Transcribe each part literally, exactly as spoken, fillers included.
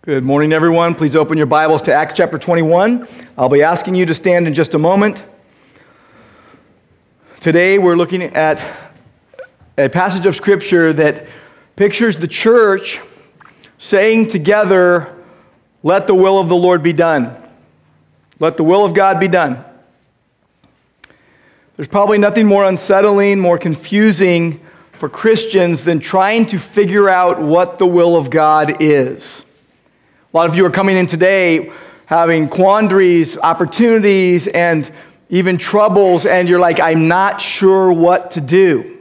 Good morning, everyone. Please open your Bibles to Acts chapter twenty-one. I'll be asking you to stand in just a moment. Today, we're looking at a passage of Scripture that pictures the church saying together, "Let the will of the Lord be done." Let the will of God be done. There's probably nothing more unsettling, more confusing for Christians than trying to figure out what the will of God is. A lot of you are coming in today having quandaries, opportunities, and even troubles, and you're like, I'm not sure what to do.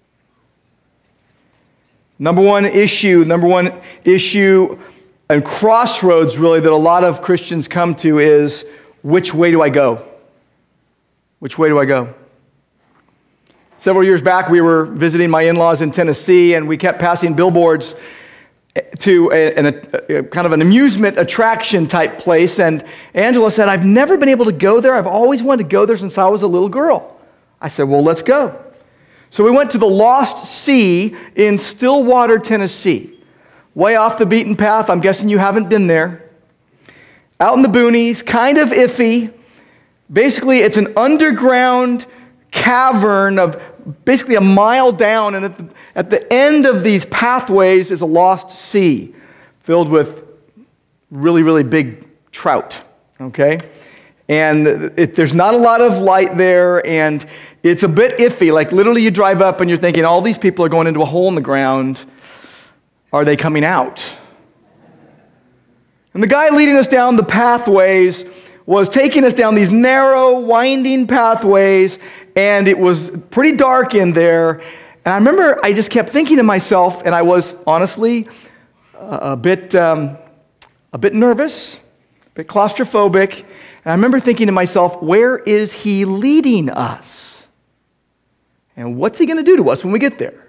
Number one issue, number one issue and crossroads really that a lot of Christians come to is, which way do I go? Which way do I go? Several years back, we were visiting my in-laws in Tennessee, and we kept passing billboards to a, a, a kind of an amusement attraction type place, and Angela said, I've never been able to go there. I've always wanted to go there since I was a little girl. I said, well, let's go. So we went to the Lost Sea in Stillwater, Tennessee. Way off the beaten path. I'm guessing you haven't been there. Out in the boonies, kind of iffy. Basically, it's an underground cavern of basically a mile down, and at the, at the end of these pathways is a lost sea filled with really, really big trout, okay? And it, there's not a lot of light there, and it's a bit iffy. Like literally you drive up and you're thinking, all these people are going into a hole in the ground. Are they coming out? And the guy leading us down the pathways was taking us down these narrow, winding pathways, and it was pretty dark in there. And I remember I just kept thinking to myself, and I was honestly a bit, um, a bit nervous, a bit claustrophobic. And I remember thinking to myself, where is he leading us? And what's he going to do to us when we get there?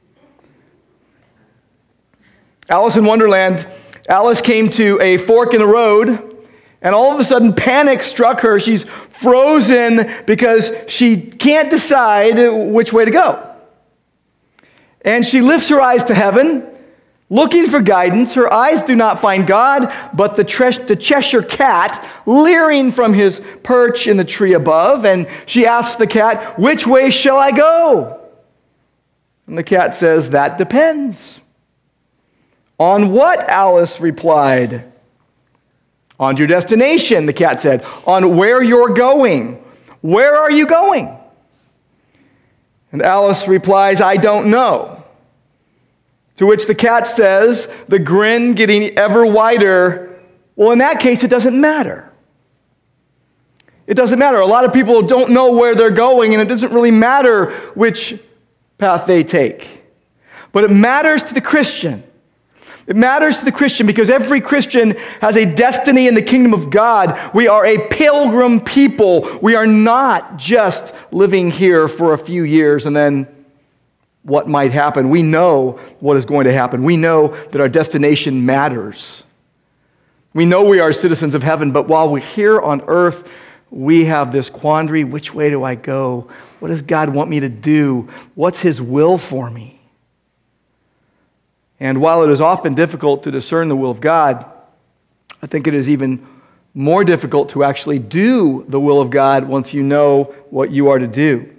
Alice in Wonderland, Alice came to a fork in the road, and all of a sudden, panic struck her. She's frozen because she can't decide which way to go. And she lifts her eyes to heaven, looking for guidance. Her eyes do not find God, but the, Tre- the Cheshire Cat leering from his perch in the tree above. And she asks the cat, which way shall I go? And the cat says, that depends. On what? Alice replied. On your destination, the cat said. On where you're going. Where are you going? And Alice replies, I don't know. To which the cat says, the grin getting ever wider, well, in that case, it doesn't matter. It doesn't matter. A lot of people don't know where they're going, and it doesn't really matter which path they take. But it matters to the Christian. It matters to the Christian because every Christian has a destiny in the kingdom of God. We are a pilgrim people. We are not just living here for a few years and then what might happen. We know what is going to happen. We know that our destination matters. We know we are citizens of heaven, but while we're here on earth, we have this quandary. Which way do I go? What does God want me to do? What's His will for me? And while it is often difficult to discern the will of God, I think it is even more difficult to actually do the will of God once you know what you are to do.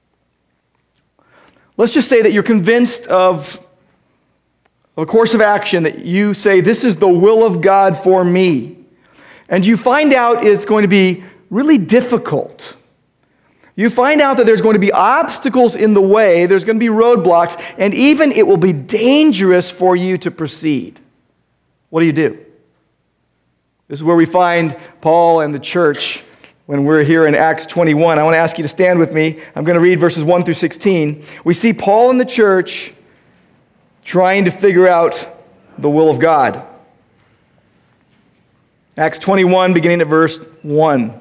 Let's just say that you're convinced of a course of action that you say, this is the will of God for me. And you find out it's going to be really difficult. You find out that there's going to be obstacles in the way, there's going to be roadblocks, and even it will be dangerous for you to proceed. What do you do? This is where we find Paul and the church when we're here in Acts twenty-one. I want to ask you to stand with me. I'm going to read verses one through sixteen. We see Paul and the church trying to figure out the will of God. Acts twenty-one, beginning at verse one.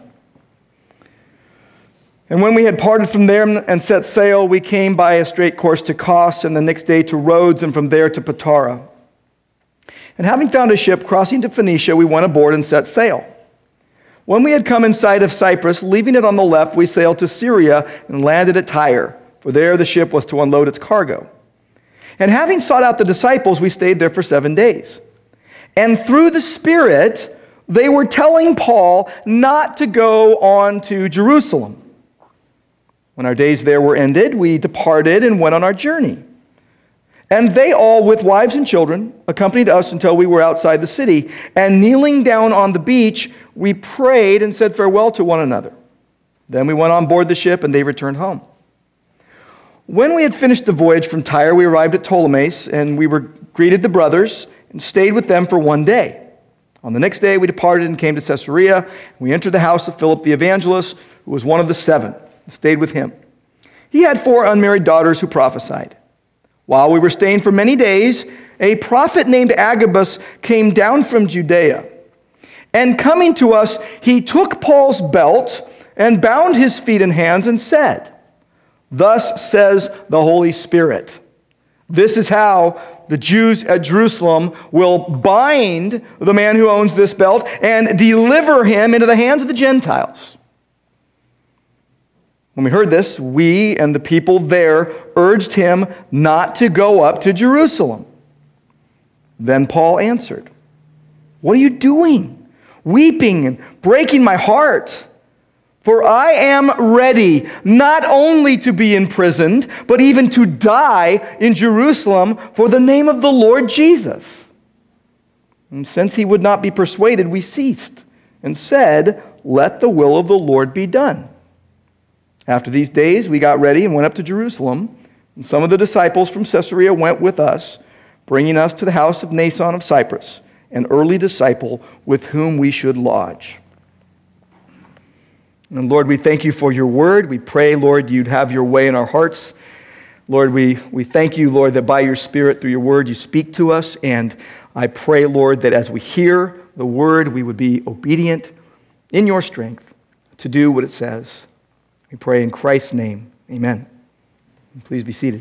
And when we had parted from there and set sail, we came by a straight course to Kos, and the next day to Rhodes, and from there to Patara. And having found a ship crossing to Phoenicia, we went aboard and set sail. When we had come in sight of Cyprus, leaving it on the left, we sailed to Syria and landed at Tyre, for there the ship was to unload its cargo. And having sought out the disciples, we stayed there for seven days. And through the Spirit, they were telling Paul not to go on to Jerusalem. When our days there were ended, we departed and went on our journey. And they all, with wives and children, accompanied us until we were outside the city. And kneeling down on the beach, we prayed and said farewell to one another. Then we went on board the ship, and they returned home. When we had finished the voyage from Tyre, we arrived at Ptolemais, and we were greeted the brothers and stayed with them for one day. On the next day, we departed and came to Caesarea. We entered the house of Philip the evangelist, who was one of the seven, and stayed with him. He had four unmarried daughters who prophesied. While we were staying for many days, a prophet named Agabus came down from Judea. And coming to us, he took Paul's belt and bound his feet and hands and said, "Thus says the Holy Spirit, this is how the Jews at Jerusalem will bind the man who owns this belt and deliver him into the hands of the Gentiles." When we heard this, we and the people there urged him not to go up to Jerusalem. Then Paul answered, "What are you doing, weeping and breaking my heart? For I am ready not only to be imprisoned, but even to die in Jerusalem for the name of the Lord Jesus." And since he would not be persuaded, we ceased and said, "Let the will of the Lord be done." After these days, we got ready and went up to Jerusalem. And some of the disciples from Caesarea went with us, bringing us to the house of Nason of Cyprus, an early disciple with whom we should lodge. And Lord, we thank you for your word. We pray, Lord, you'd have your way in our hearts. Lord, we, we thank you, Lord, that by your Spirit, through your word, you speak to us. And I pray, Lord, that as we hear the word, we would be obedient in your strength to do what it says. We pray in Christ's name. Amen. And please be seated.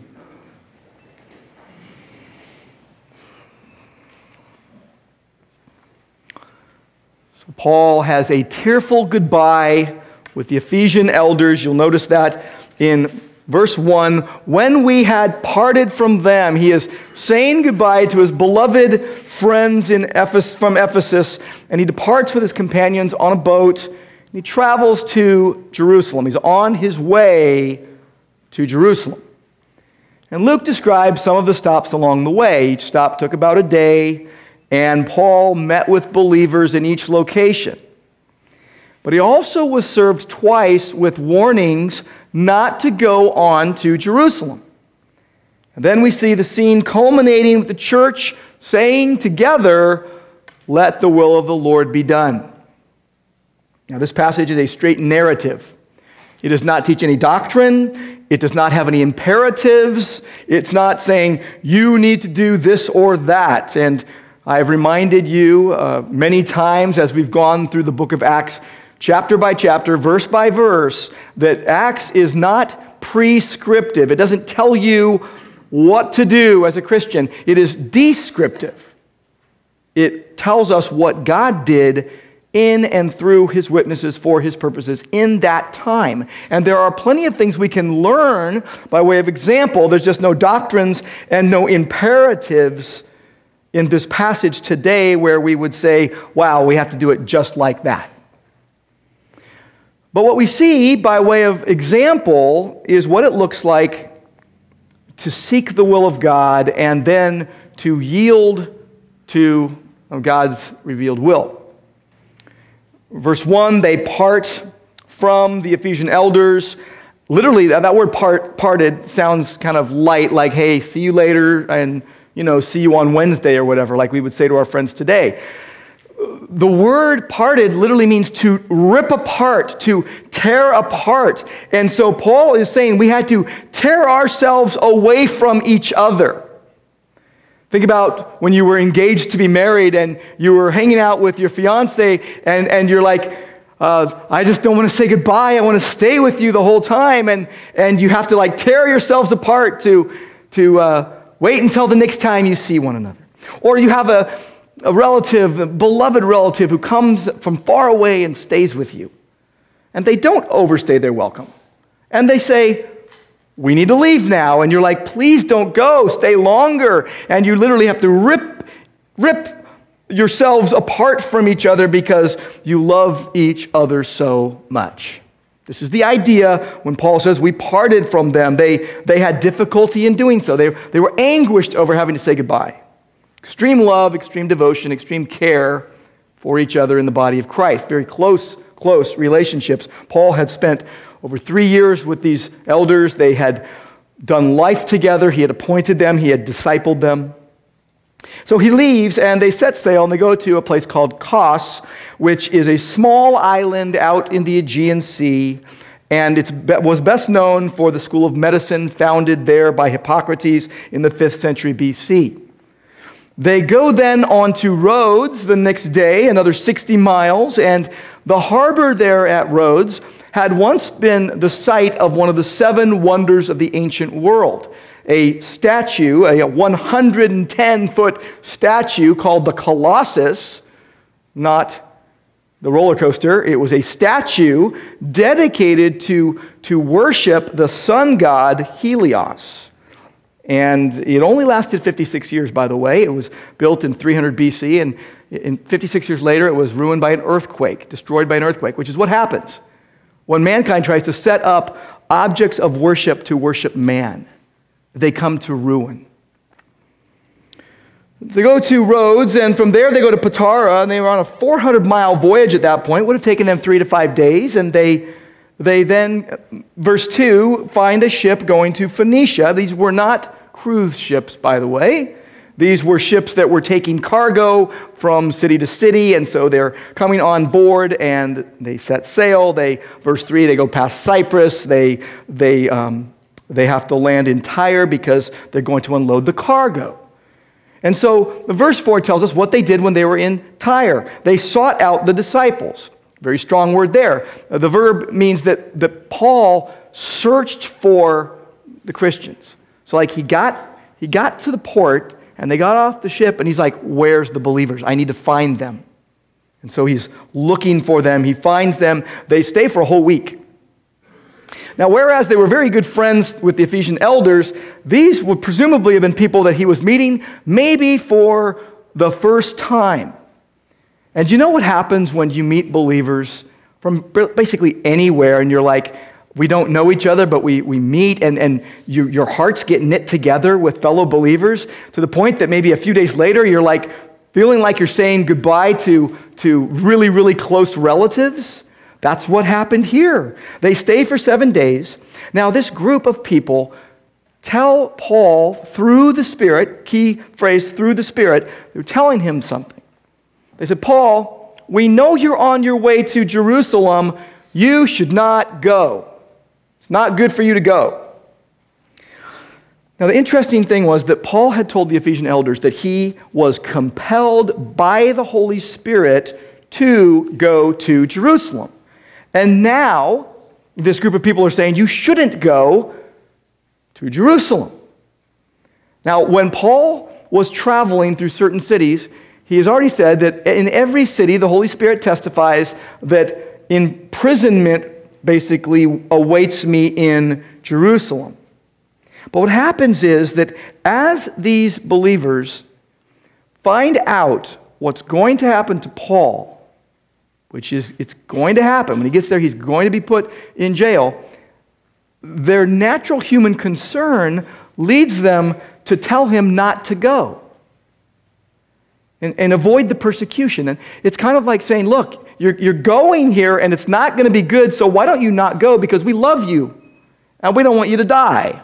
So Paul has a tearful goodbye with the Ephesian elders. You'll notice that in verse one. When we had parted from them, he is saying goodbye to his beloved friends in Ephes- from Ephesus, and he departs with his companions on a boat. He travels to Jerusalem. He's on his way to Jerusalem. And Luke describes some of the stops along the way. Each stop took about a day, and Paul met with believers in each location. But he also was served twice with warnings not to go on to Jerusalem. And then we see the scene culminating with the church saying together, "Let the will of the Lord be done." Now, this passage is a straight narrative. It does not teach any doctrine. It does not have any imperatives. It's not saying you need to do this or that. And I have reminded you uh, many times as we've gone through the book of Acts, chapter by chapter, verse by verse, that Acts is not prescriptive. It doesn't tell you what to do as a Christian. It is descriptive. It tells us what God did in and through his witnesses for his purposes in that time. And there are plenty of things we can learn by way of example. There's just no doctrines and no imperatives in this passage today where we would say, wow, we have to do it just like that. But what we see by way of example is what it looks like to seek the will of God and then to yield to God's revealed will. Verse one, they part from the Ephesian elders. Literally, that, that word part, parted sounds kind of light, like, hey, see you later, and, you know, see you on Wednesday or whatever, like we would say to our friends today. The word parted literally means to rip apart, to tear apart. And so Paul is saying we had to tear ourselves away from each other. Think about when you were engaged to be married and you were hanging out with your fiance and, and you're like, uh, I just don't want to say goodbye. I want to stay with you the whole time. And, and you have to like tear yourselves apart to, to uh, wait until the next time you see one another. Or you have a, a relative, a beloved relative who comes from far away and stays with you. And they don't overstay their welcome. And they say, we need to leave now. And you're like, please don't go, stay longer. And you literally have to rip, rip yourselves apart from each other because you love each other so much. This is the idea when Paul says we parted from them. They, they had difficulty in doing so. They, they were anguished over having to say goodbye. Extreme love, extreme devotion, extreme care for each other in the body of Christ. Very close, close relationships. Paul had spent over three years with these elders. They had done life together. He had appointed them. He had discipled them. So he leaves, and they set sail, and they go to a place called Kos, which is a small island out in the Aegean Sea, and it was best known for the school of medicine founded there by Hippocrates in the fifth century B C. They go then on to Rhodes the next day, another sixty miles, and the harbor there at Rhodes had once been the site of one of the seven wonders of the ancient world. A statue, a one hundred ten foot statue called the Colossus, not the roller coaster. It was a statue dedicated to, to worship the sun god Helios. And it only lasted fifty-six years, by the way. It was built in three hundred B C, and in fifty-six years later, it was ruined by an earthquake, destroyed by an earthquake, which is what happens when mankind tries to set up objects of worship to worship man. They come to ruin. They go to Rhodes, and from there they go to Patara, and they were on a four hundred mile voyage at that point. It would have taken them three to five days, and they, they then, verse two, find a ship going to Phoenicia. These were not cruise ships, by the way. These were ships that were taking cargo from city to city, and so they're coming on board, and they set sail. They, verse three, they go past Cyprus. They, they, um, They have to land in Tyre because they're going to unload the cargo. And so verse four tells us what they did when they were in Tyre. They sought out the disciples. Very strong word there. The verb means that, that Paul searched for the Christians. So like he got, he got to the port, and they got off the ship, and he's like, where's the believers? I need to find them. And so he's looking for them. He finds them. They stay for a whole week. Now, whereas they were very good friends with the Ephesian elders, these would presumably have been people that he was meeting maybe for the first time. And you know what happens when you meet believers from basically anywhere, and you're like, we don't know each other, but we, we meet, and, and you, your hearts get knit together with fellow believers to the point that maybe a few days later, you're like feeling like you're saying goodbye to, to really, really close relatives? That's what happened here. They stay for seven days. Now, this group of people tell Paul through the Spirit, key phrase, through the Spirit, they're telling him something. They said, Paul, we know you're on your way to Jerusalem. You should not go. It's not good for you to go. Now, the interesting thing was that Paul had told the Ephesian elders that he was compelled by the Holy Spirit to go to Jerusalem. And now, this group of people are saying, you shouldn't go to Jerusalem. Now, when Paul was traveling through certain cities, he has already said that in every city, the Holy Spirit testifies that imprisonment basically awaits me in Jerusalem. But what happens is that as these believers find out what's going to happen to Paul, which is, it's going to happen. When he gets there, he's going to be put in jail. Their natural human concern leads them to tell him not to go and, and avoid the persecution. And it's kind of like saying, look, you're, you're going here, and it's not going to be good, so why don't you not go? Because we love you, and we don't want you to die.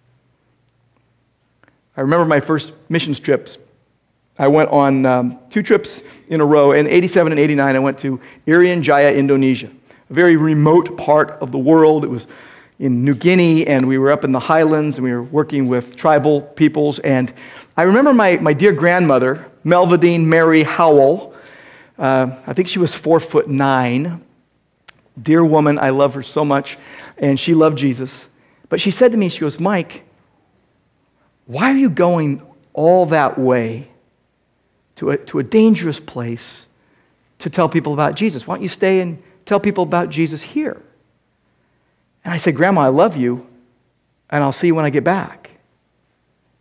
I remember my first missions trips. I went on um, two trips in a row. In eighty-seven and eighty-nine, I went to Irian Jaya, Indonesia, a very remote part of the world. It was in New Guinea, and we were up in the highlands, and we were working with tribal peoples. And I remember my, my dear grandmother, Melvadine Mary Howell. Uh, I think she was four foot nine. Dear woman, I love her so much, and she loved Jesus. But she said to me, she goes, Mike, why are you going all that way to a, to a dangerous place to tell people about Jesus? Why don't you stay and tell people about Jesus here? And I said, Grandma, I love you, and I'll see you when I get back.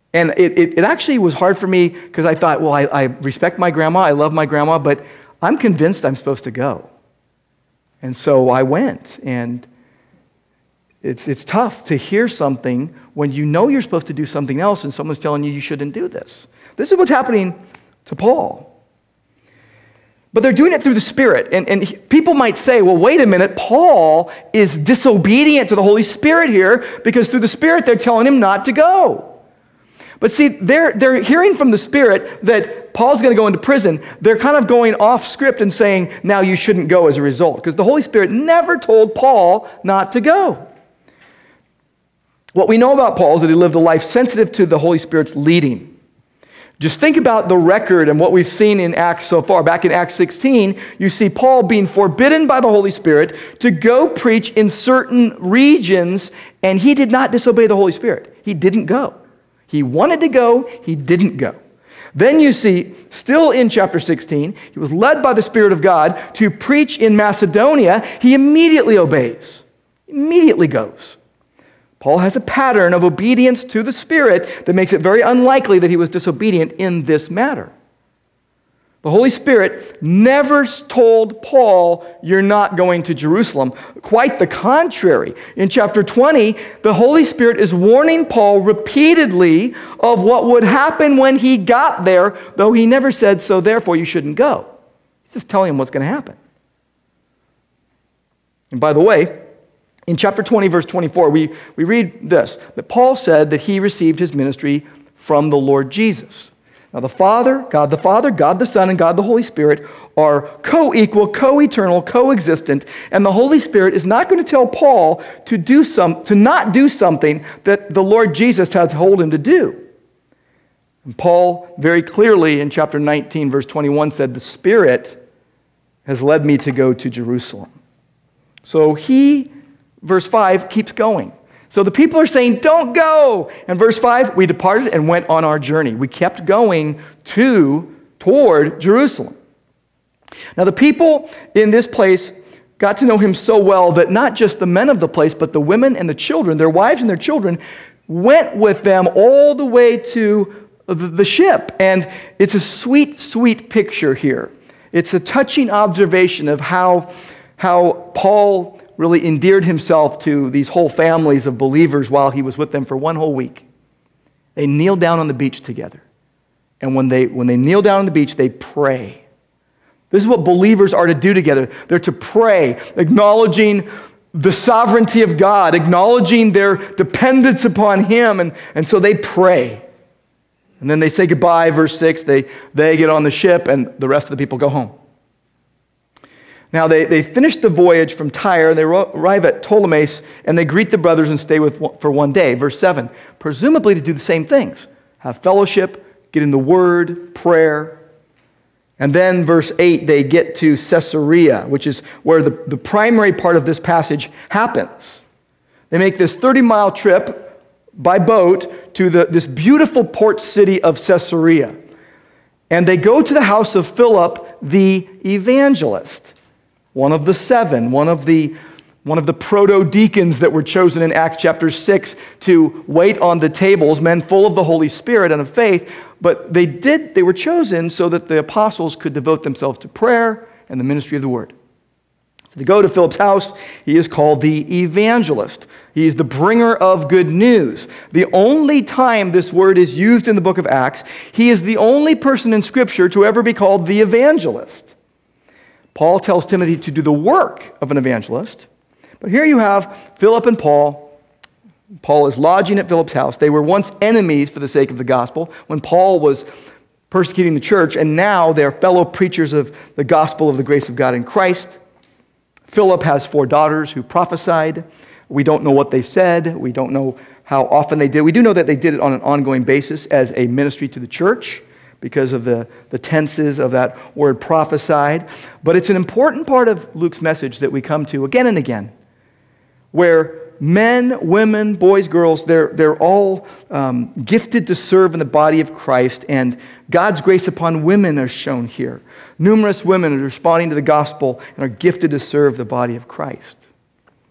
And it, it, it actually was hard for me because I thought, well, I, I respect my grandma, I love my grandma, but I'm convinced I'm supposed to go. And so I went, and it's, it's tough to hear something when you know you're supposed to do something else and someone's telling you you shouldn't do this. This is what's happening to Paul. But they're doing it through the Spirit. And, and he, people might say, well, wait a minute, Paul is disobedient to the Holy Spirit here because through the Spirit they're telling him not to go. But see, they're, they're hearing from the Spirit that Paul's going to go into prison. They're kind of going off script and saying, now you shouldn't go as a result. Because the Holy Spirit never told Paul not to go. What we know about Paul is that he lived a life sensitive to the Holy Spirit's leading. Just think about the record and what we've seen in Acts so far. Back in Acts sixteen, you see Paul being forbidden by the Holy Spirit to go preach in certain regions, and he did not disobey the Holy Spirit. He didn't go. He wanted to go, he didn't go. Then you see, still in chapter sixteen, he was led by the Spirit of God to preach in Macedonia. He immediately obeys, immediately goes. Paul has a pattern of obedience to the Spirit that makes it very unlikely that he was disobedient in this matter. The Holy Spirit never told Paul, you're not going to Jerusalem. Quite the contrary. In chapter twenty, the Holy Spirit is warning Paul repeatedly of what would happen when he got there, though he never said, so therefore you shouldn't go. He's just telling him what's going to happen. And by the way, in chapter twenty, verse twenty-four, we, we read this, that Paul said that he received his ministry from the Lord Jesus. Now the Father, God the Father, God the Son, and God the Holy Spirit are co-equal, co-eternal, co-existent, and the Holy Spirit is not going to tell Paul to do some, to not do something that the Lord Jesus had told him to do. And Paul very clearly in chapter nineteen, verse twenty-one said, the Spirit has led me to go to Jerusalem. So he, verse five, keeps going. So the people are saying, don't go. And verse five, we departed and went on our journey. We kept going to, toward Jerusalem. Now the people in this place got to know him so well that not just the men of the place, but the women and the children, their wives and their children, went with them all the way to the ship. And it's a sweet, sweet picture here. It's a touching observation of how, how Paul really endeared himself to these whole families of believers while he was with them for one whole week. They kneel down on the beach together. And when they, when they kneel down on the beach, they pray. This is what believers are to do together. They're to pray, acknowledging the sovereignty of God, acknowledging their dependence upon him. And, and so they pray. And then they say goodbye, verse six. They, they get on the ship and the rest of the people go home. Now, they, they finish the voyage from Tyre, and they arrive at Ptolemais, and they greet the brothers and stay with for one day. Verse seven, presumably to do the same things. Have fellowship, get in the word, prayer. And then, verse eight, they get to Caesarea, which is where the, the primary part of this passage happens. They make this thirty-mile trip by boat to the, this beautiful port city of Caesarea. And they go to the house of Philip the evangelist. One of the seven, one of the, one of the proto-deacons that were chosen in Acts chapter six to wait on the tables, men full of the Holy Spirit and of faith, but they did, they were chosen so that the apostles could devote themselves to prayer and the ministry of the word. So they go to Philip's house. He is called the evangelist. He is the bringer of good news. The only time this word is used in the book of Acts, he is the only person in Scripture to ever be called the evangelist. Paul tells Timothy to do the work of an evangelist. But here you have Philip and Paul. Paul is lodging at Philip's house. They were once enemies for the sake of the gospel when Paul was persecuting the church, and now they're fellow preachers of the gospel of the grace of God in Christ. Philip has four daughters who prophesied. We don't know what they said. We don't know how often they did. We do know that they did it on an ongoing basis as a ministry to the church, because of the, the tenses of that word prophesied. But it's an important part of Luke's message that we come to again and again, where men, women, boys, girls, they're, they're all um, gifted to serve in the body of Christ, and God's grace upon women are shown here. Numerous women are responding to the gospel and are gifted to serve the body of Christ.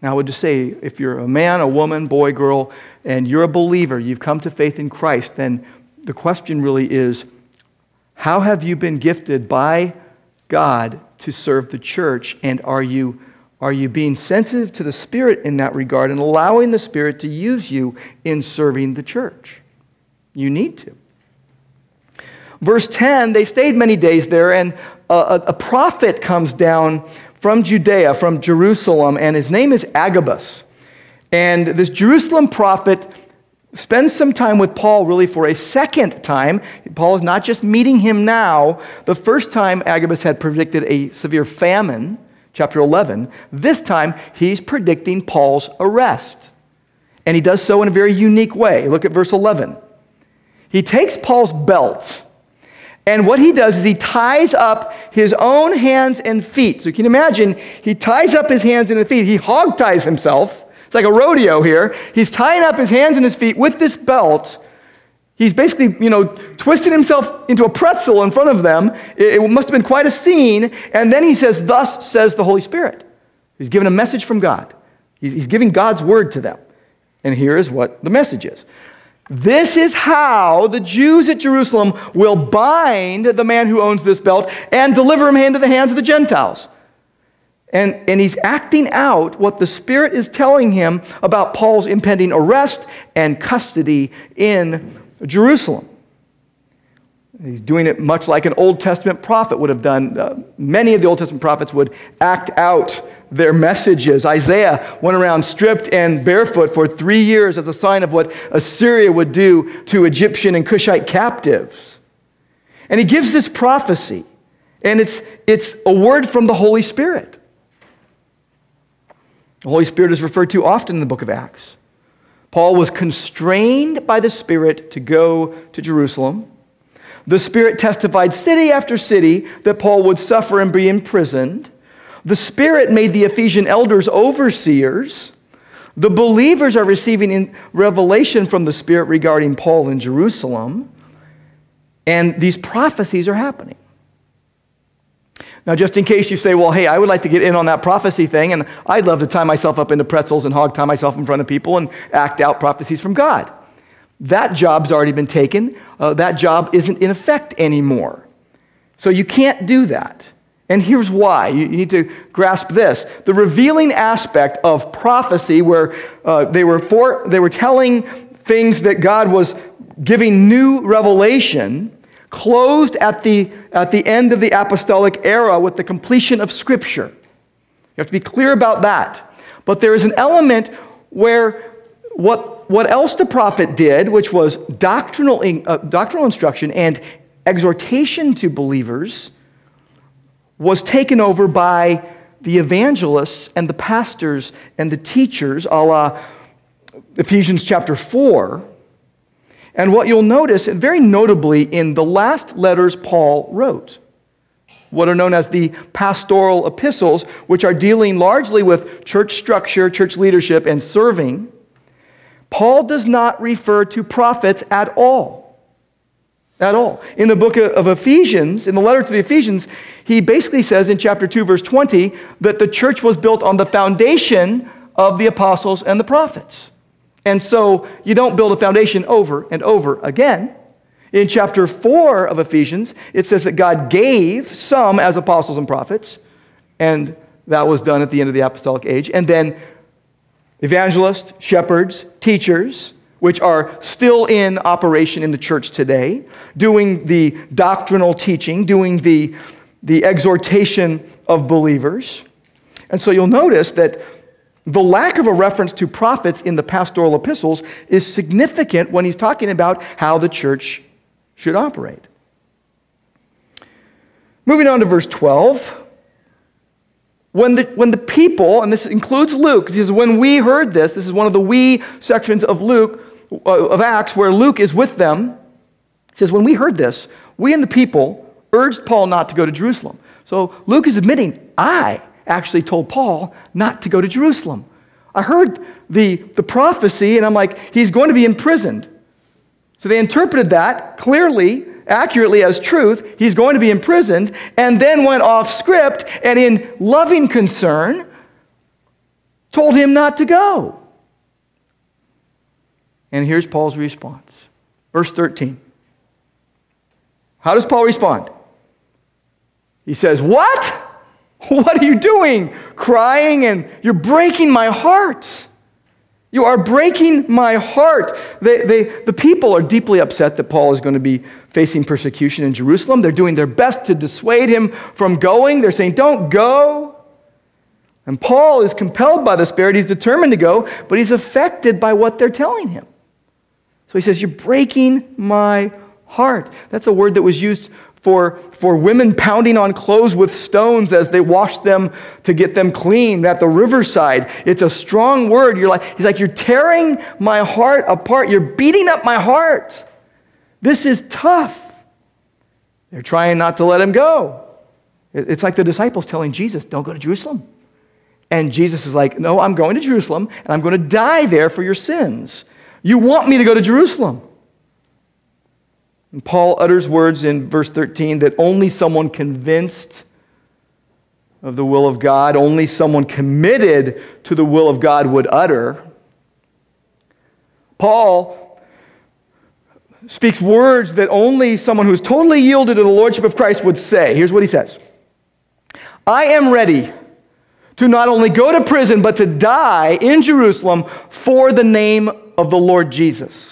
Now, I would just say, if you're a man, a woman, boy, girl, and you're a believer, you've come to faith in Christ, then the question really is, how have you been gifted by God to serve the church, and are you, are you being sensitive to the Spirit in that regard and allowing the Spirit to use you in serving the church? You need to. Verse ten, they stayed many days there, and a, a prophet comes down from Judea, from Jerusalem, and his name is Agabus. And this Jerusalem prophet spends some time with Paul really for a second time. Paul is not just meeting him now. The first time Agabus had predicted a severe famine, chapter eleven. This time he's predicting Paul's arrest. And he does so in a very unique way. Look at verse eleven. He takes Paul's belt, and what he does is he ties up his own hands and feet. So you can imagine, he ties up his hands and his feet. He hog ties himself. It's like a rodeo here. He's tying up his hands and his feet with this belt. He's basically, you know, twisted himself into a pretzel in front of them. It, it must have been quite a scene. And then he says, "Thus says the Holy Spirit." He's given a message from God. He's, he's giving God's word to them. And here is what the message is. This is how the Jews at Jerusalem will bind the man who owns this belt and deliver him into the hands of the Gentiles. And, and he's acting out what the Spirit is telling him about Paul's impending arrest and custody in Jerusalem. He's doing it much like an Old Testament prophet would have done. Uh, many of the Old Testament prophets would act out their messages. Isaiah went around stripped and barefoot for three years as a sign of what Assyria would do to Egyptian and Cushite captives. And he gives this prophecy, and it's, it's a word from the Holy Spirit. The Holy Spirit is referred to often in the book of Acts. Paul was constrained by the Spirit to go to Jerusalem. The Spirit testified city after city that Paul would suffer and be imprisoned. The Spirit made the Ephesian elders overseers. The believers are receiving revelation from the Spirit regarding Paul in Jerusalem. And these prophecies are happening. Now, just in case you say, well, hey, I would like to get in on that prophecy thing, and I'd love to tie myself up into pretzels and hog tie myself in front of people and act out prophecies from God. That job's already been taken. Uh, that job isn't in effect anymore. So you can't do that. And here's why. You, you need to grasp this. The revealing aspect of prophecy, where uh, they were for, they were telling things that God was giving new revelation, closed at the, at the end of the apostolic era with the completion of Scripture. You have to be clear about that. But there is an element where what, what else the prophet did, which was doctrinal, uh, doctrinal instruction and exhortation to believers, was taken over by the evangelists and the pastors and the teachers, a la Ephesians chapter four. And what you'll notice, and very notably in the last letters Paul wrote, what are known as the pastoral epistles, which are dealing largely with church structure, church leadership, and serving, Paul does not refer to prophets at all. At all. In the book of Ephesians, in the letter to the Ephesians, he basically says in chapter two, verse twenty, that the church was built on the foundation of the apostles and the prophets. And so you don't build a foundation over and over again. In chapter four of Ephesians, it says that God gave some as apostles and prophets, and that was done at the end of the apostolic age. And then evangelists, shepherds, teachers, which are still in operation in the church today, doing the doctrinal teaching, doing the, the exhortation of believers. And so you'll notice that the lack of a reference to prophets in the pastoral epistles is significant when he's talking about how the church should operate. Moving on to verse twelve. When the, when the people, and this includes Luke, because when we heard this, this is one of the we sections of Luke, uh, of Acts, where Luke is with them. It says, when we heard this, we and the people urged Paul not to go to Jerusalem. So Luke is admitting, I actually told Paul not to go to Jerusalem. I heard the, the prophecy, and I'm like, he's going to be imprisoned. So they interpreted that clearly, accurately as truth. He's going to be imprisoned, and then went off script, and in loving concern, told him not to go. And here's Paul's response. Verse thirteen. How does Paul respond? He says, what? What are you doing? Crying, and you're breaking my heart. You are breaking my heart. They, they, the people are deeply upset that Paul is going to be facing persecution in Jerusalem. They're doing their best to dissuade him from going. They're saying, don't go. And Paul is compelled by the Spirit. He's determined to go, but he's affected by what they're telling him. So he says, you're breaking my heart. That's a word that was used for, for women pounding on clothes with stones as they washed them to get them clean at the riverside. It's a strong word. You're like, he's like, you're tearing my heart apart. You're beating up my heart. This is tough. They're trying not to let him go. It's like the disciples telling Jesus, don't go to Jerusalem. And Jesus is like, no, I'm going to Jerusalem, and I'm going to die there for your sins. You want me to go to Jerusalem. And Paul utters words in verse thirteen that only someone convinced of the will of God, only someone committed to the will of God would utter. Paul speaks words that only someone who's totally yielded to the lordship of Christ would say. Here's what he says. I am ready to not only go to prison, but to die in Jerusalem for the name of the Lord Jesus.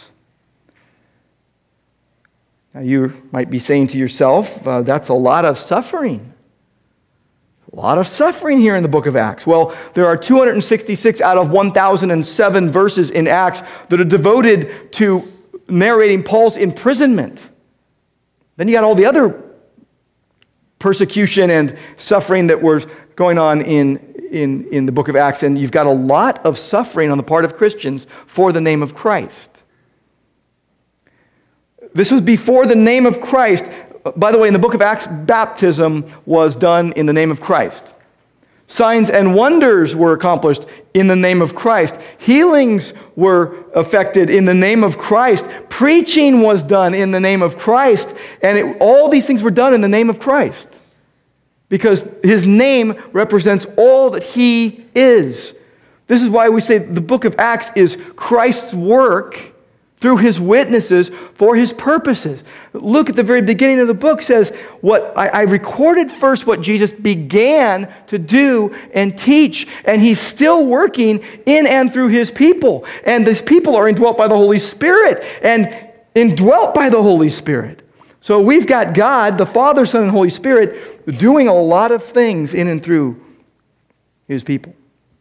Now you might be saying to yourself, uh, that's a lot of suffering. A lot of suffering here in the book of Acts. Well, there are two hundred sixty-six out of one thousand seven verses in Acts that are devoted to narrating Paul's imprisonment. Then you got all the other persecution and suffering that was going on in, in, in the book of Acts, and you've got a lot of suffering on the part of Christians for the name of Christ. This was before the name of Christ. By the way, in the book of Acts, baptism was done in the name of Christ. Signs and wonders were accomplished in the name of Christ. Healings were effected in the name of Christ. Preaching was done in the name of Christ. And it, all these things were done in the name of Christ. Because his name represents all that he is. This is why we say the book of Acts is Christ's work through his witnesses for his purposes. Look at the very beginning of the book. Says, what I, I recorded first what Jesus began to do and teach, and he's still working in and through his people. And these people are indwelt by the Holy Spirit and indwelt by the Holy Spirit. So we've got God, the Father, Son, and Holy Spirit doing a lot of things in and through his people.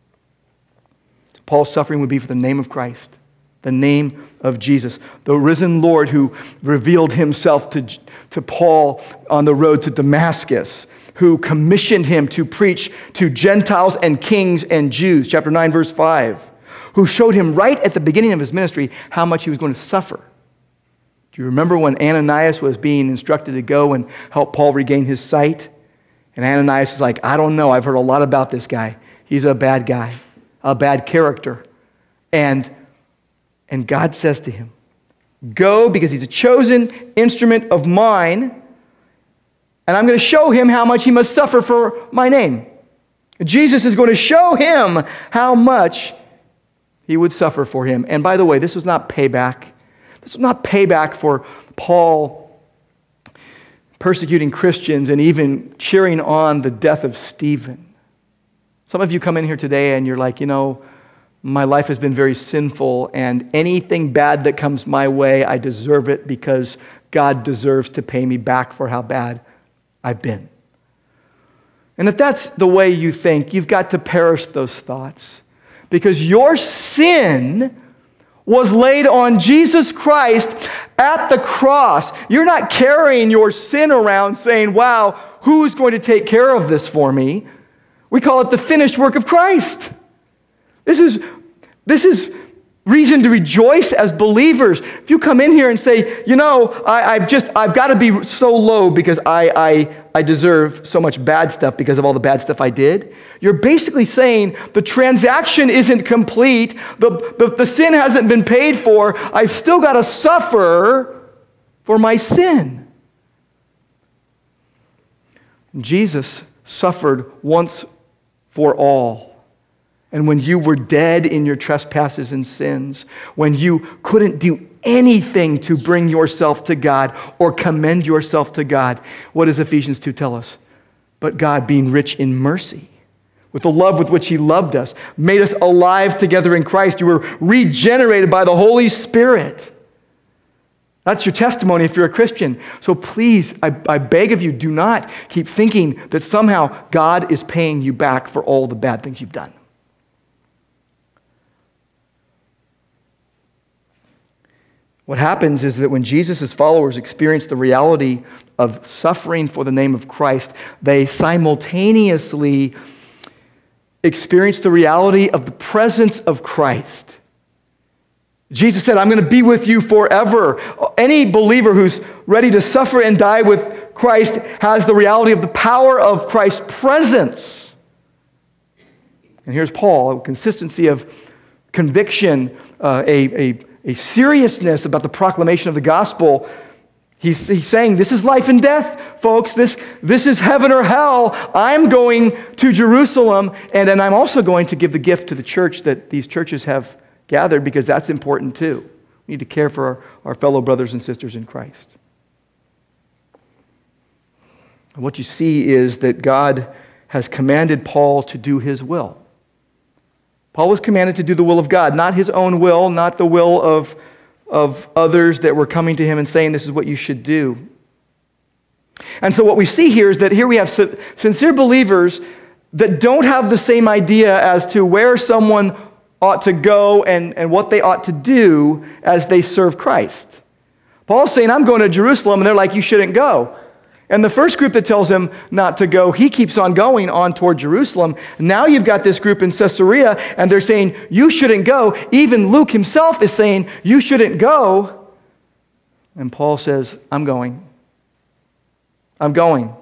So Paul's suffering would be for the name of Christ, the name of Jesus, the risen Lord who revealed himself to, to Paul on the road to Damascus, who commissioned him to preach to Gentiles and kings and Jews, chapter nine, verse five, who showed him right at the beginning of his ministry how much he was going to suffer. Do you remember when Ananias was being instructed to go and help Paul regain his sight? And Ananias is like, I don't know, I've heard a lot about this guy. He's a bad guy, a bad character. And And God says to him, go because he's a chosen instrument of mine, and I'm going to show him how much he must suffer for my name. Jesus is going to show him how much he would suffer for him. And by the way, this was not payback. This was not payback for Paul persecuting Christians and even cheering on the death of Stephen. Some of you come in here today and you're like, you know, my life has been very sinful, and anything bad that comes my way, I deserve it because God deserves to pay me back for how bad I've been. And if that's the way you think, you've got to perish those thoughts, because your sin was laid on Jesus Christ at the cross. You're not carrying your sin around saying, wow, who's going to take care of this for me? We call it the finished work of Christ. This is, this is reason to rejoice as believers. If you come in here and say, you know, I, I've just, I've got to be so low because I, I, I deserve so much bad stuff because of all the bad stuff I did, you're basically saying the transaction isn't complete, the, the, the sin hasn't been paid for, I've still got to suffer for my sin. Jesus suffered once for all. And when you were dead in your trespasses and sins, when you couldn't do anything to bring yourself to God or commend yourself to God, what does Ephesians two tell us? But God, being rich in mercy, with the love with which he loved us, made us alive together in Christ. You were regenerated by the Holy Spirit. That's your testimony if you're a Christian. So please, I, I beg of you, do not keep thinking that somehow God is paying you back for all the bad things you've done. What happens is that when Jesus' followers experience the reality of suffering for the name of Christ, they simultaneously experience the reality of the presence of Christ. Jesus said, I'm going to be with you forever. Any believer who's ready to suffer and die with Christ has the reality of the power of Christ's presence. And here's Paul, a consistency of conviction, uh, a, a, a seriousness about the proclamation of the gospel. He's, he's saying, this is life and death, folks. This, this is heaven or hell. I'm going to Jerusalem, and then I'm also going to give the gift to the church that these churches have gathered, because that's important too. We need to care for our, our fellow brothers and sisters in Christ. And what you see is that God has commanded Paul to do his will. Paul was commanded to do the will of God, not his own will, not the will of, of others that were coming to him and saying, this is what you should do. And so what we see here is that here we have sincere believers that don't have the same idea as to where someone ought to go and, and what they ought to do as they serve Christ. Paul's saying, I'm going to Jerusalem, and they're like, you shouldn't go. And the first group that tells him not to go, he keeps on going on toward Jerusalem. Now you've got this group in Caesarea, and they're saying, you shouldn't go. Even Luke himself is saying, you shouldn't go. And Paul says, I'm going. I'm going.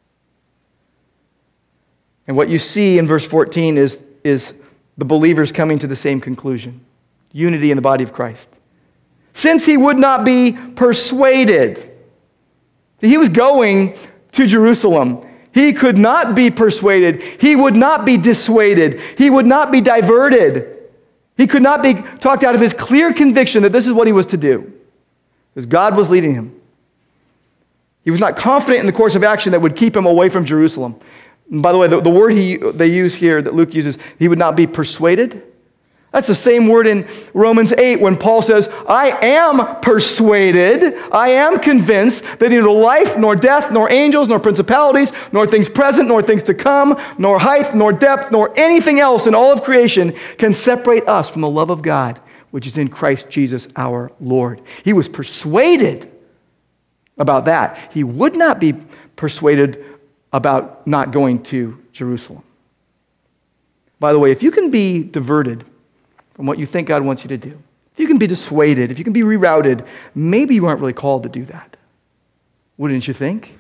And what you see in verse fourteen is, is the believers coming to the same conclusion. Unity in the body of Christ. Since he would not be persuaded. He was going to Jerusalem. He could not be persuaded. He would not be dissuaded. He would not be diverted. He could not be talked out of his clear conviction that this is what he was to do. Because God was leading him. He was not confident in the course of action that would keep him away from Jerusalem. And by the way, the, the word he, they use here that Luke uses, he would not be persuaded. That's the same word in Romans eight when Paul says, I am persuaded, I am convinced that neither life, nor death, nor angels, nor principalities, nor things present, nor things to come, nor height, nor depth, nor anything else in all of creation can separate us from the love of God, which is in Christ Jesus our Lord. He was persuaded about that. He would not be persuaded about not going to Jerusalem. By the way, if you can be diverted from what you think God wants you to do, if you can be dissuaded, if you can be rerouted, maybe you aren't really called to do that. Wouldn't you think?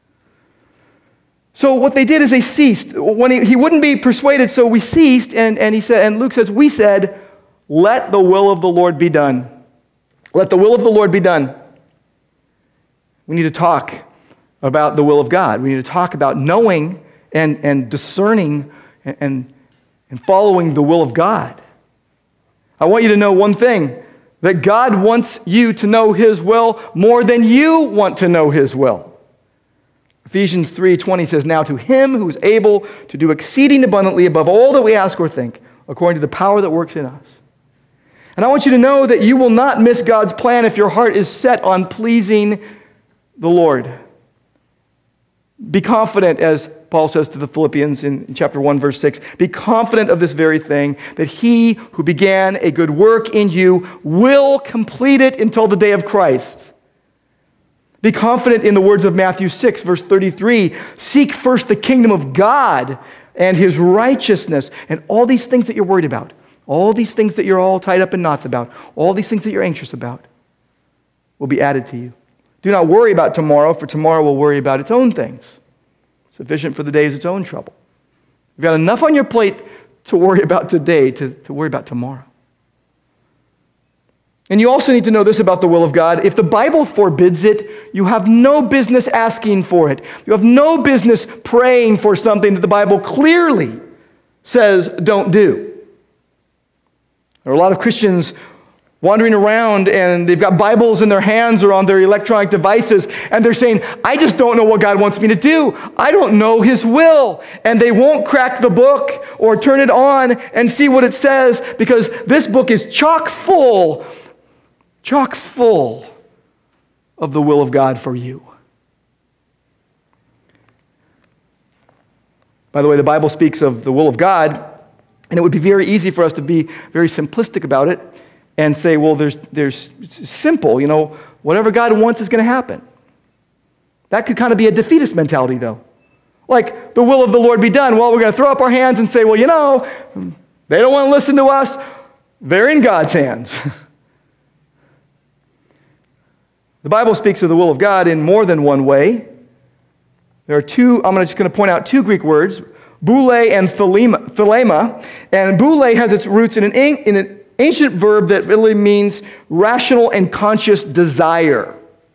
So what they did is they ceased. When he, he wouldn't be persuaded, so we ceased, and, and he said, and Luke says, we said, let the will of the Lord be done. Let the will of the Lord be done. We need to talk about the will of God. We need to talk about knowing and, and discerning and, and, and following the will of God. I want you to know one thing, that God wants you to know his will more than you want to know his will. Ephesians three twenty says, now to him who is able to do exceeding abundantly above all that we ask or think, according to the power that works in us. And I want you to know that you will not miss God's plan if your heart is set on pleasing the Lord. Be confident, as Paul says to the Philippians in chapter one, verse six, be confident of this very thing, that he who began a good work in you will complete it until the day of Christ. Be confident in the words of Matthew six, verse thirty-three, seek first the kingdom of God and his righteousness, and all these things that you're worried about, all these things that you're all tied up in knots about, all these things that you're anxious about will be added to you. Do not worry about tomorrow, for tomorrow will worry about its own things. Sufficient for the day is its own trouble. You've got enough on your plate to worry about today, to, to worry about tomorrow. And you also need to know this about the will of God. If the Bible forbids it, you have no business asking for it. You have no business praying for something that the Bible clearly says don't do. There are a lot of Christians wandering around and they've got Bibles in their hands or on their electronic devices, and they're saying, I just don't know what God wants me to do. I don't know His will. And they won't crack the book or turn it on and see what it says, because this book is chock full, chock full of the will of God for you. By the way, the Bible speaks of the will of God, and it would be very easy for us to be very simplistic about it and say, well, there's, there's simple, you know, whatever God wants is going to happen. That could kind of be a defeatist mentality, though. Like, the will of the Lord be done. Well, we're going to throw up our hands and say, well, you know, they don't want to listen to us. They're in God's hands. The Bible speaks of the will of God in more than one way. There are two, I'm just going to point out two Greek words, boule and thelema. thelema. And boule has its roots in an, in an ancient verb that really means rational and conscious desire,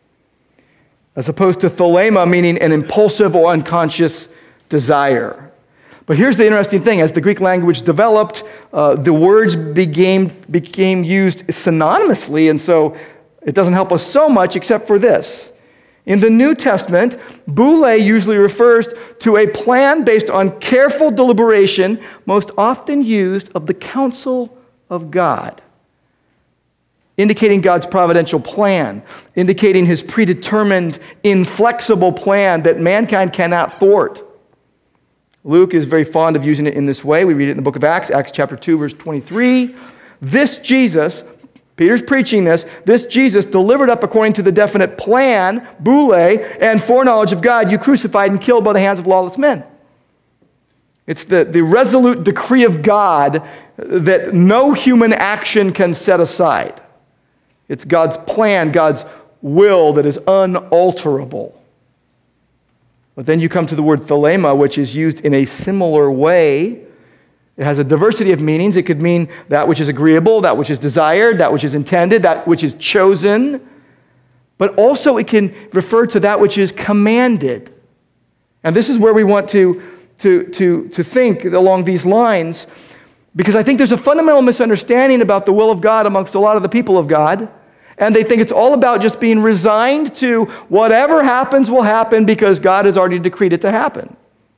as opposed to thelema, meaning an impulsive or unconscious desire. But here's the interesting thing. As the Greek language developed, uh, the words became, became used synonymously, and so it doesn't help us so much except for this. In the New Testament, boule usually refers to a plan based on careful deliberation, most often used of the counsel of God, indicating God's providential plan, indicating His predetermined, inflexible plan that mankind cannot thwart. Luke is very fond of using it in this way. We read it in the book of Acts, Acts chapter two, verse twenty-three. This Jesus, Peter's preaching this, this Jesus delivered up according to the definite plan, boule, and foreknowledge of God, you crucified and killed by the hands of lawless men. It's the, the resolute decree of God that no human action can set aside. It's God's plan, God's will that is unalterable. But then you come to the word thelema, which is used in a similar way. It has a diversity of meanings. It could mean that which is agreeable, that which is desired, that which is intended, that which is chosen. But also it can refer to that which is commanded. And this is where we want to To, to, to think along these lines, because I think there's a fundamental misunderstanding about the will of God amongst a lot of the people of God, and they think it's all about just being resigned to whatever happens will happen because God has already decreed it to happen.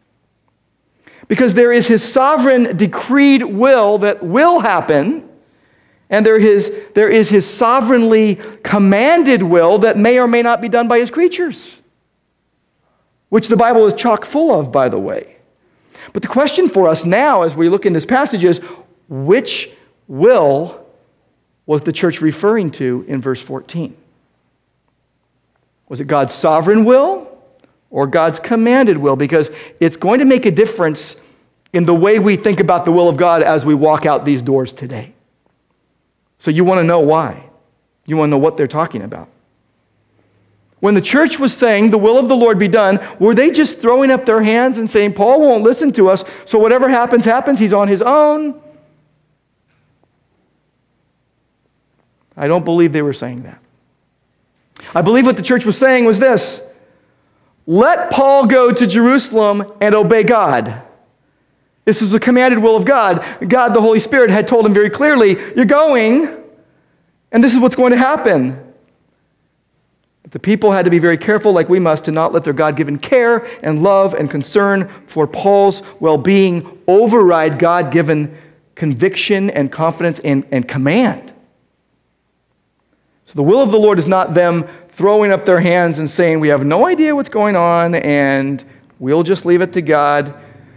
Because there is His sovereign decreed will that will happen, and there is, there is His sovereignly commanded will that may or may not be done by His creatures, which the Bible is chock full of, by the way. But the question for us now as we look in this passage is, which will was the church referring to in verse fourteen? Was it God's sovereign will or God's commanded will? Because it's going to make a difference in the way we think about the will of God as we walk out these doors today. So you want to know why. You want to know what they're talking about. When the church was saying, the will of the Lord be done, were they just throwing up their hands and saying, Paul won't listen to us, so whatever happens, happens, he's on his own? I don't believe they were saying that. I believe what the church was saying was this: let Paul go to Jerusalem and obey God. This is the commanded will of God. God, the Holy Spirit, had told him very clearly, you're going, and this is what's going to happen. But the people had to be very careful, like we must, to not let their God-given care and love and concern for Paul's well-being override God-given conviction and confidence and, and command. So the will of the Lord is not them throwing up their hands and saying, we have no idea what's going on and we'll just leave it to God.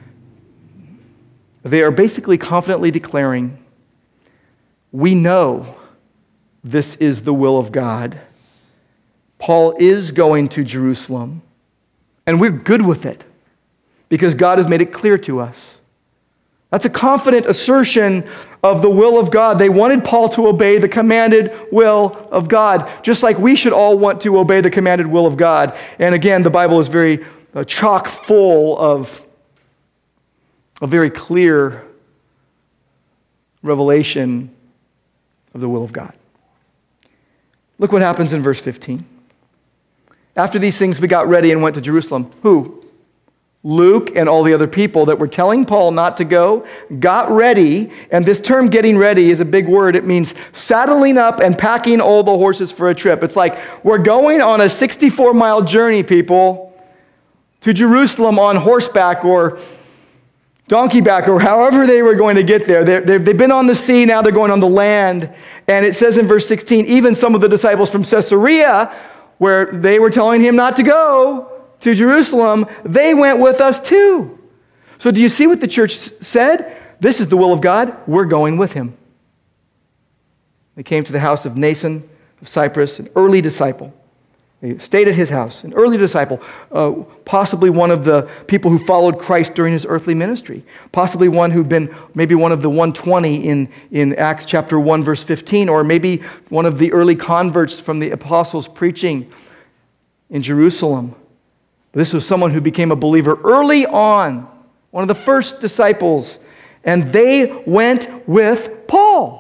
They are basically confidently declaring, we know this is the will of God. Paul is going to Jerusalem, and we're good with it because God has made it clear to us. That's a confident assertion of the will of God. They wanted Paul to obey the commanded will of God, just like we should all want to obey the commanded will of God. And again, the Bible is very uh, chock full of a very clear revelation of the will of God. Look what happens in verse fifteen. After these things, we got ready and went to Jerusalem. Who? Luke and all the other people that were telling Paul not to go got ready, and this term getting ready is a big word. It means saddling up and packing all the horses for a trip. It's like, we're going on a sixty-four mile journey, people, to Jerusalem on horseback or donkey back or however they were going to get there. They're, they've, they've been on the sea, now they're going on the land. And it says in verse sixteen, even some of the disciples from Caesarea, where they were telling him not to go to Jerusalem, they went with us too. So do you see what the church said? This is the will of God. We're going with him. They came to the house of Nason of Cyprus, an early disciple. They stayed at his house, an early disciple, uh, possibly one of the people who followed Christ during his earthly ministry, possibly one who'd been maybe one of the one twenty in, in Acts chapter one, verse fifteen, or maybe one of the early converts from the apostles preaching in Jerusalem. This was someone who became a believer early on, one of the first disciples, and they went with Paul.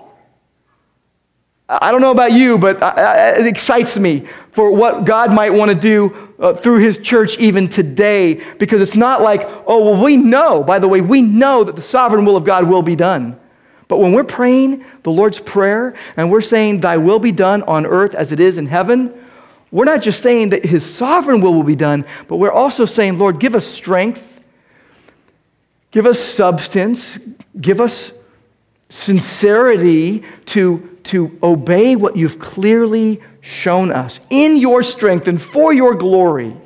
I don't know about you, but it excites me for what God might want to do uh, through his church even today, because it's not like, oh, well, we know, by the way, we know that the sovereign will of God will be done. But when we're praying the Lord's Prayer and we're saying, thy will be done on earth as it is in heaven, we're not just saying that his sovereign will will be done, but we're also saying, Lord, give us strength, give us substance, give us sincerity to, to obey what you've clearly shown us in your strength and for your glory.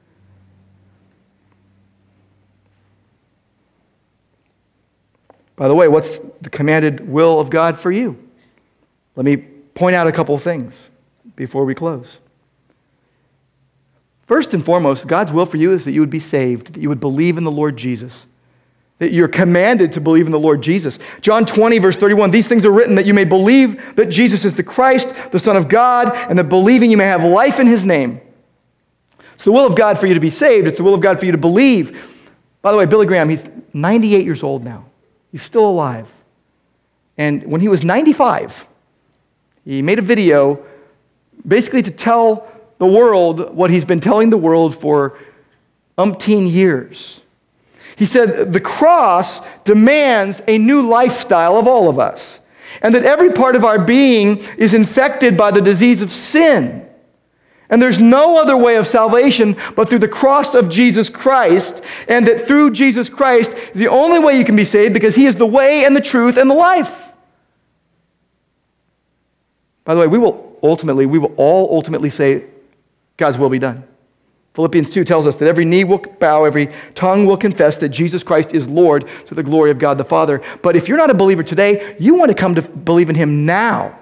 By the way, what's the commanded will of God for you? Let me point out a couple of things before we close. First and foremost, God's will for you is that you would be saved, that you would believe in the Lord Jesus, that you're commanded to believe in the Lord Jesus. John twenty, verse thirty-one, these things are written that you may believe that Jesus is the Christ, the Son of God, and that believing you may have life in his name. It's the will of God for you to be saved. It's the will of God for you to believe. By the way, Billy Graham, he's ninety-eight years old now. He's still alive. And when he was ninety-five, he made a video basically to tell the world what he's been telling the world for umpteen years. He said the cross demands a new lifestyle of all of us, and that every part of our being is infected by the disease of sin. And there's no other way of salvation but through the cross of Jesus Christ, and that through Jesus Christ is the only way you can be saved, because he is the way and the truth and the life. By the way, we will ultimately, we will all ultimately say, God's will be done. Philippians two tells us that every knee will bow, every tongue will confess that Jesus Christ is Lord, to the glory of God the Father. But if you're not a believer today, you want to come to believe in him now.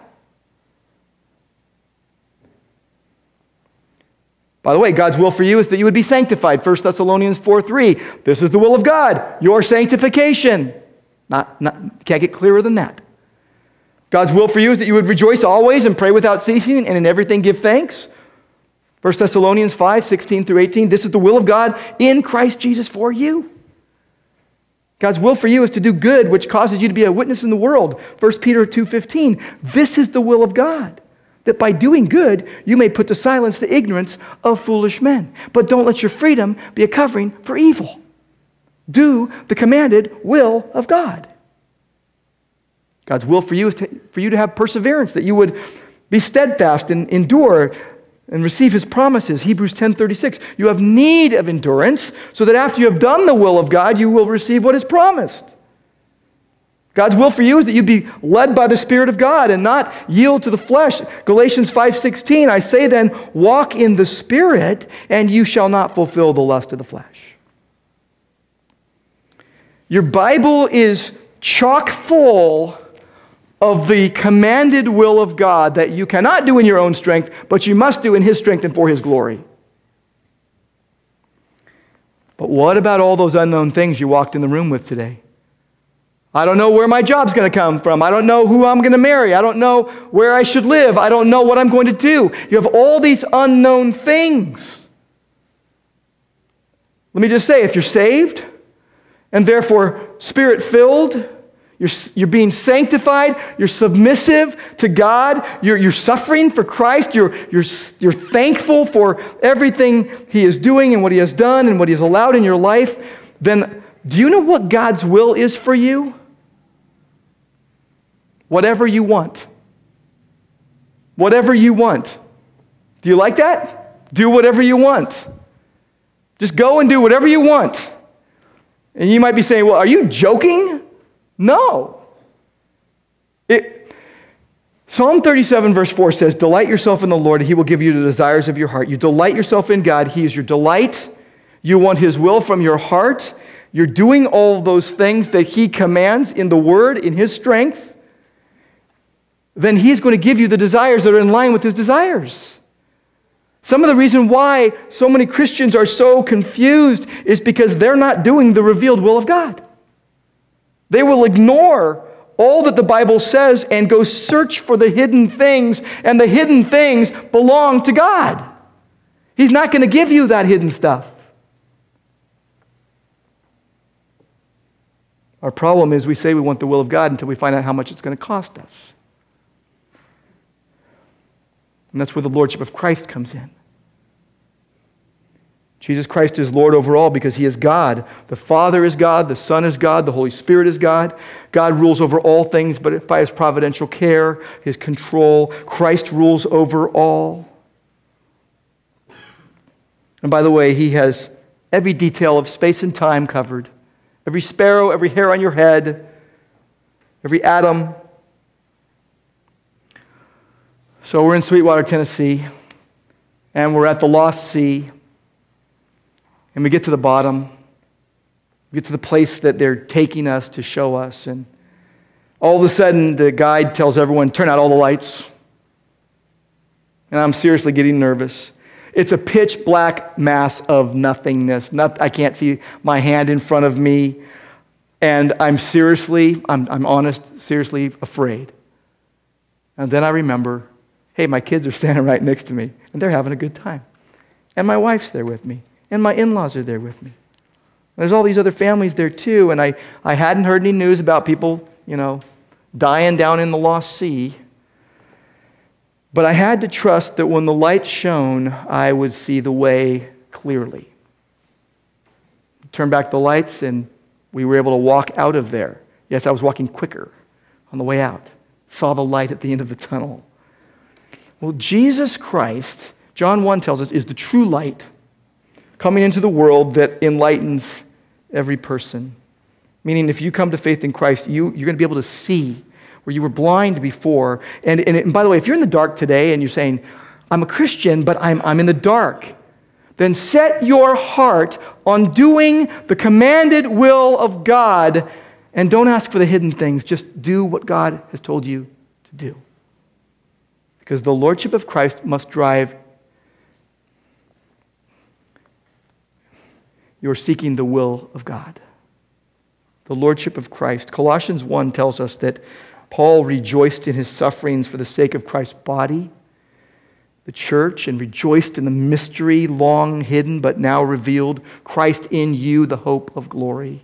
By the way, God's will for you is that you would be sanctified. First Thessalonians four three. This is the will of God, your sanctification. Not, not, can't get clearer than that. God's will for you is that you would rejoice always and pray without ceasing, and in everything give thanks. First Thessalonians five sixteen through eighteen. This is the will of God in Christ Jesus for you. God's will for you is to do good, which causes you to be a witness in the world. First Peter two fifteen. This is the will of God, that by doing good, you may put to silence the ignorance of foolish men. But don't let your freedom be a covering for evil. Do the commanded will of God. God's will for you is to, for you to have perseverance, that you would be steadfast and endure and receive his promises. Hebrews ten thirty-six. You have need of endurance, so that after you have done the will of God, you will receive what is promised. God's will for you is that you be led by the Spirit of God and not yield to the flesh. Galatians five sixteen, I say then, walk in the Spirit, and you shall not fulfill the lust of the flesh. Your Bible is chock full of the commanded will of God that you cannot do in your own strength, but you must do in his strength and for his glory. But what about all those unknown things you walked in the room with today? I don't know where my job's going to come from. I don't know who I'm going to marry. I don't know where I should live. I don't know what I'm going to do. You have all these unknown things. Let me just say, if you're saved and therefore Spirit-filled, You're, you're being sanctified. You're submissive to God. You're, you're suffering for Christ. You're, you're, you're thankful for everything He is doing and what He has done and what He has allowed in your life. Then do you know what God's will is for you? Whatever you want. Whatever you want. Do you like that? Do whatever you want. Just go and do whatever you want. And you might be saying, well, are you joking? No. It, Psalm thirty-seven verse four says, delight yourself in the Lord, and He will give you the desires of your heart. You delight yourself in God. He is your delight. You want His will from your heart. You're doing all those things that He commands in the Word, in His strength. Then He's going to give you the desires that are in line with His desires. Some of the reason why so many Christians are so confused is because they're not doing the revealed will of God. They will ignore all that the Bible says and go search for the hidden things, and the hidden things belong to God. He's not going to give you that hidden stuff. Our problem is we say we want the will of God until we find out how much it's going to cost us. And that's where the Lordship of Christ comes in. Jesus Christ is Lord over all because He is God. The Father is God, the Son is God, the Holy Spirit is God. God rules over all things, but by His providential care, His control. Christ rules over all. And by the way, He has every detail of space and time covered. Every sparrow, every hair on your head, every atom. So we're in Sweetwater, Tennessee, and we're at the Lost Sea, and we get to the bottom. We get to the place that they're taking us to show us, and all of a sudden the guide tells everyone, turn out all the lights. And I'm seriously getting nervous. It's a pitch black mass of nothingness. Not, I can't see my hand in front of me, and I'm seriously, I'm, I'm honest, seriously afraid. And then I remember, hey, my kids are standing right next to me, and they're having a good time. And my wife's there with me, and my in-laws are there with me. There's all these other families there too, and I, I hadn't heard any news about people, you know, dying down in the lost sea. But I had to trust that when the light shone, I would see the way clearly. Turn back the lights, and we were able to walk out of there. Yes, I was walking quicker on the way out. Saw the light at the end of the tunnel. Well, Jesus Christ, John one tells us, is the true light coming into the world that enlightens every person. Meaning, if you come to faith in Christ, you, you're going to be able to see where you were blind before. And, and, and by the way, if you're in the dark today and you're saying, I'm a Christian, but I'm, I'm in the dark, then set your heart on doing the commanded will of God, and don't ask for the hidden things. Just do what God has told you to do. Because the Lordship of Christ must drive your seeking the will of God. The Lordship of Christ. Colossians one tells us that Paul rejoiced in his sufferings for the sake of Christ's body, the church, and rejoiced in the mystery long hidden but now revealed, Christ in you, the hope of glory.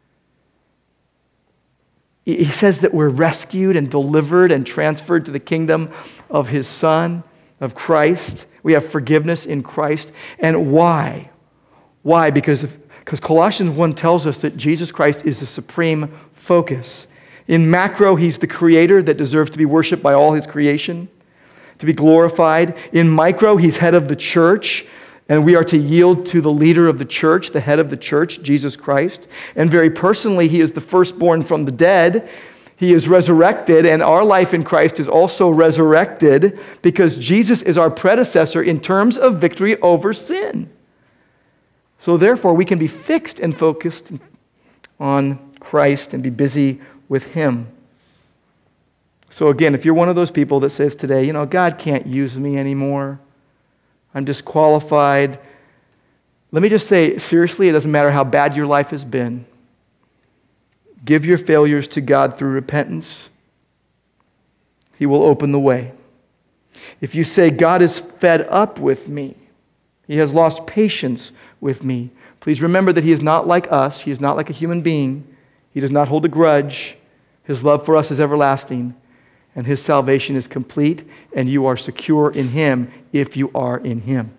He says that we're rescued and delivered and transferred to the kingdom of His Son, of Christ. We have forgiveness in Christ. And why? Why? Because, if, because Colossians one tells us that Jesus Christ is the supreme focus. In macro, He's the creator that deserves to be worshiped by all His creation, to be glorified. In micro, He's head of the church, and we are to yield to the leader of the church, the head of the church, Jesus Christ. And very personally, He is the firstborn from the dead. He is resurrected, and our life in Christ is also resurrected because Jesus is our predecessor in terms of victory over sin. So therefore, we can be fixed and focused on Christ and be busy with Him. So again, if you're one of those people that says today, you know, God can't use me anymore, I'm disqualified. Let me just say, seriously, it doesn't matter how bad your life has been. Give your failures to God through repentance. He will open the way. If you say, God is fed up with me, He has lost patience with me, please remember that He is not like us. He is not like a human being. He does not hold a grudge. His love for us is everlasting, and His salvation is complete, and you are secure in Him if you are in Him.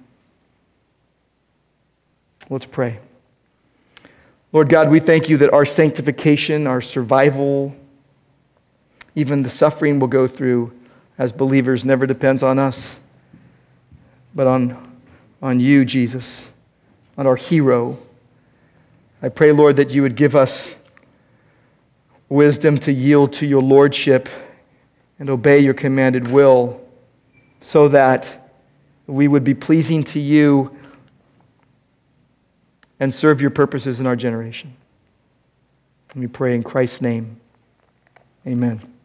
Let's pray. Lord God, we thank you that our sanctification, our survival, even the suffering we'll go through as believers never depends on us, but on, on you, Jesus, on our hero. I pray, Lord, that you would give us wisdom to yield to your lordship and obey your commanded will so that we would be pleasing to you and serve your purposes in our generation. Let me pray in Christ's name. Amen.